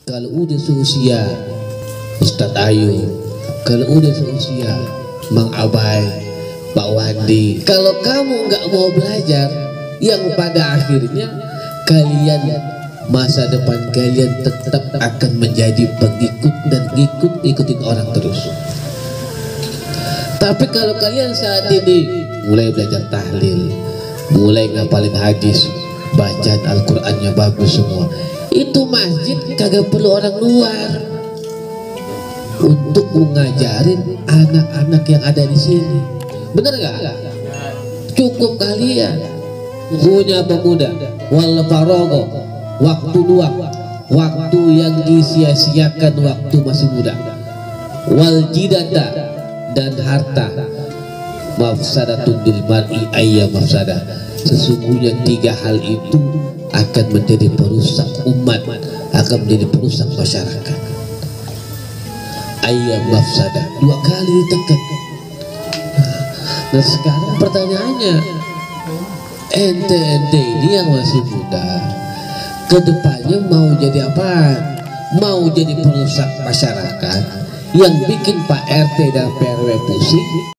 Kalau udah seusia Ustadz Ayu, kalau udah seusia Mang Abai, Pak Wandi, kalau kamu nggak mau belajar, yang pada akhirnya kalian, masa depan kalian tetap akan menjadi pengikut dan ikutin orang terus. Tapi kalau kalian saat ini mulai belajar tahlil, mulai ngapalin hadis, bacaan Al-Qur'annya bagus semua, itu masjid kagak perlu orang luar untuk mengajarin anak-anak yang ada di sini. Bener gak? Cukup kalian punya pemuda wal farogo, waktu luang, waktu yang disia-siakan waktu masih muda, wal jidata, dan harta, mafsadatun bil mar'i ayya mafsadah. Sesungguhnya tiga hal itu akan menjadi perusak umat, akan menjadi perusak masyarakat. Ayya mafsadah, dua kali ditekan. Nah sekarang pertanyaannya, ente ini yang masih muda, kedepannya mau jadi apa? Mau jadi perusak masyarakat yang bikin Pak RT dan PRW pusing?